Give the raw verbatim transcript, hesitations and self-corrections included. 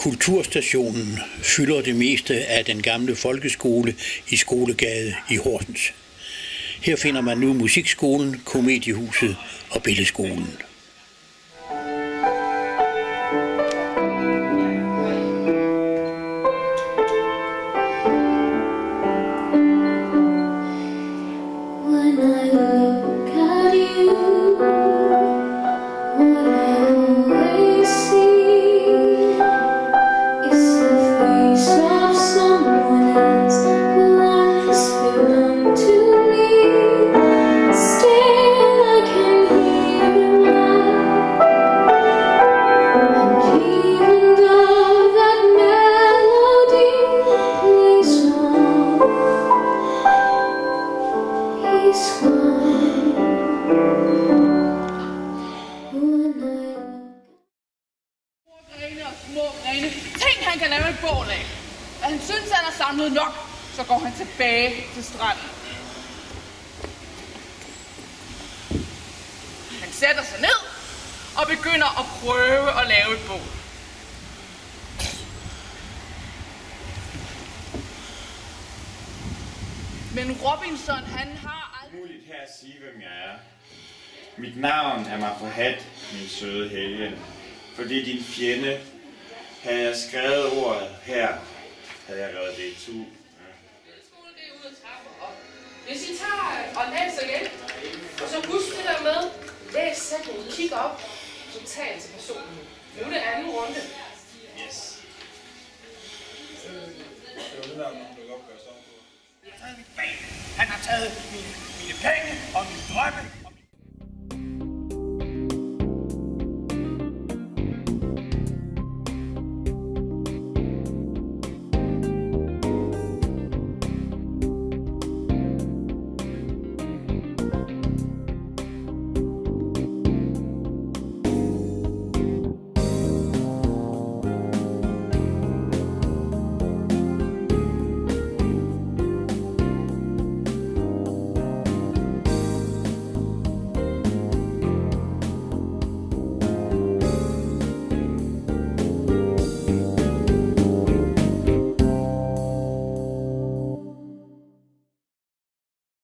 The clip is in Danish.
Kulturstationen fylder det meste af den gamle folkeskole i Skolegade i Horsens. Her finder man nu musikskolen, komediehuset og billedskolen. Tænk, han kan lave en bål af. Når han synes, han har samlet nok, så går han tilbage til stranden. Han sætter sig ned og begynder at prøve at lave et bål. Men Robinson, han har aldrig... Muligt her at sige, hvem jeg er. Mit navn er mig forhadt, min søde helgen. Fordi din fjende, havde jeg skrevet ordet her, havde jeg revet det i tu. Hvis I tager og læser igen, og så husk det der med, læs sætningen, kig op, så tal til personen. Nu er det anden runde. Yes. Han har taget mine, mine penge og mine drømme.